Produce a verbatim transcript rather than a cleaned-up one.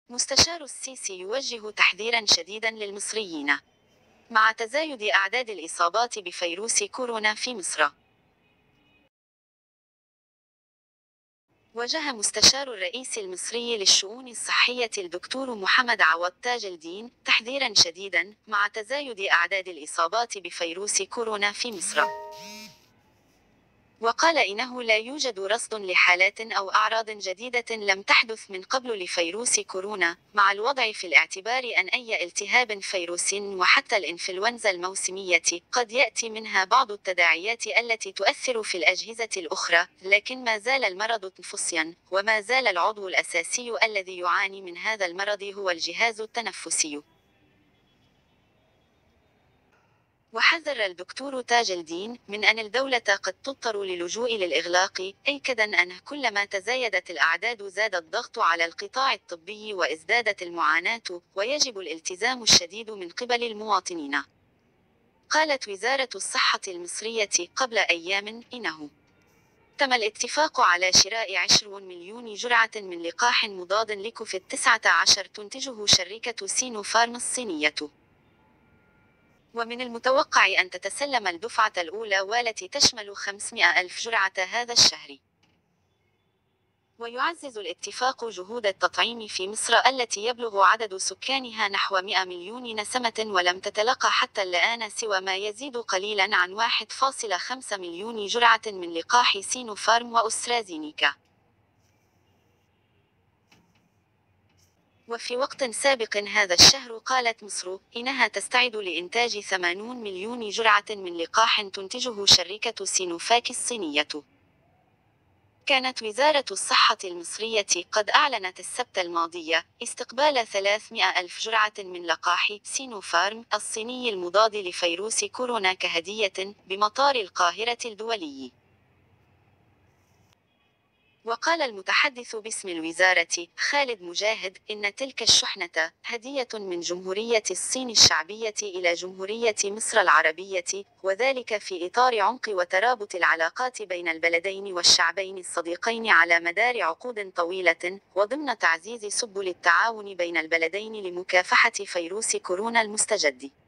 مستشار السيسي يوجه تحذيرا شديدا للمصريين مع تزايد أعداد الإصابات بفيروس كورونا في مصر. وجه مستشار الرئيس المصري للشؤون الصحية الدكتور محمد عوض تاج الدين تحذيرا شديدا مع تزايد أعداد الإصابات بفيروس كورونا في مصر. وقال إنه لا يوجد رصد لحالات أو أعراض جديدة لم تحدث من قبل لفيروس كورونا، مع الوضع في الاعتبار أن أي التهاب فيروسي وحتى الإنفلونزا الموسمية قد يأتي منها بعض التداعيات التي تؤثر في الأجهزة الأخرى، لكن ما زال المرض تنفسيا، وما زال العضو الأساسي الذي يعاني من هذا المرض هو الجهاز التنفسي. وحذر الدكتور تاج الدين من أن الدولة قد تضطر للجوء للإغلاق، أكدا أنه كلما تزايدت الأعداد زاد الضغط على القطاع الطبي وازدادت المعاناة، ويجب الالتزام الشديد من قبل المواطنين. قالت وزارة الصحة المصرية قبل أيام إنه تم الاتفاق على شراء عشرين مليون جرعة من لقاح مضاد لكوفيد تسعة عشر تنتجه شركة سينو فارم الصينية. ومن المتوقع أن تتسلم الدفعة الأولى والتي تشمل خمسمائة ألف جرعة هذا الشهر. ويعزز الاتفاق جهود التطعيم في مصر التي يبلغ عدد سكانها نحو مئة مليون نسمة ولم تتلقى حتى الآن سوى ما يزيد قليلا عن واحد فاصلة خمسة مليون جرعة من لقاح سينو فارم وأسترازينيكا. وفي وقت سابق هذا الشهر قالت مصر إنها تستعد لإنتاج ثمانين مليون جرعة من لقاح تنتجه شركة سينوفاك الصينية. كانت وزارة الصحة المصرية قد أعلنت السبت الماضي استقبال ثلاثمائة ألف جرعة من لقاح سينوفارم الصيني المضاد لفيروس كورونا كهدية بمطار القاهرة الدولي. وقال المتحدث باسم الوزارة خالد مجاهد إن تلك الشحنة هدية من جمهورية الصين الشعبية إلى جمهورية مصر العربية، وذلك في إطار عمق وترابط العلاقات بين البلدين والشعبين الصديقين على مدار عقود طويلة، وضمن تعزيز سبل التعاون بين البلدين لمكافحة فيروس كورونا المستجد.